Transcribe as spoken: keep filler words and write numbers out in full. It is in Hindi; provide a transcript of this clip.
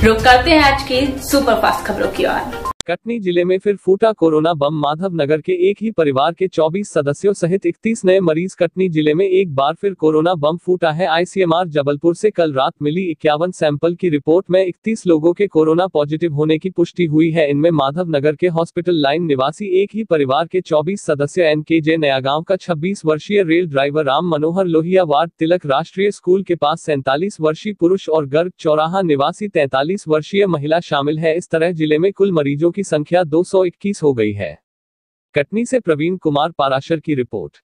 रुक करते हैं आज की सुपरफास्ट खबरों की ओर। कटनी जिले में फिर फूटा कोरोना बम। माधव नगर के एक ही परिवार के चौबीस सदस्यों सहित इकतीस नए मरीज। कटनी जिले में एक बार फिर कोरोना बम फूटा है। आईसीएमआर जबलपुर से कल रात मिली इक्यावन सैंपल की रिपोर्ट में इकतीस लोगों के कोरोना पॉजिटिव होने की पुष्टि हुई है। इनमें माधव नगर के हॉस्पिटल लाइन निवासी एक ही परिवार के चौबीस सदस्य एनकेजे नयागांव का छब्बीस वर्षीय rail driver Ram Manohar Lohia ward Tilak राष्ट्रीय स्कूल के पास सैंतालीस वर्षीय पुरुष और गर्ग चौराहा निवासी तैंतालीस वर्षीय महिला शामिल है। इस तरह जिले में कुल मरीजों की संख्या दो सौ इक्कीस हो गई है। कटनी से प्रवीण कुमार पाराशर की रिपोर्ट।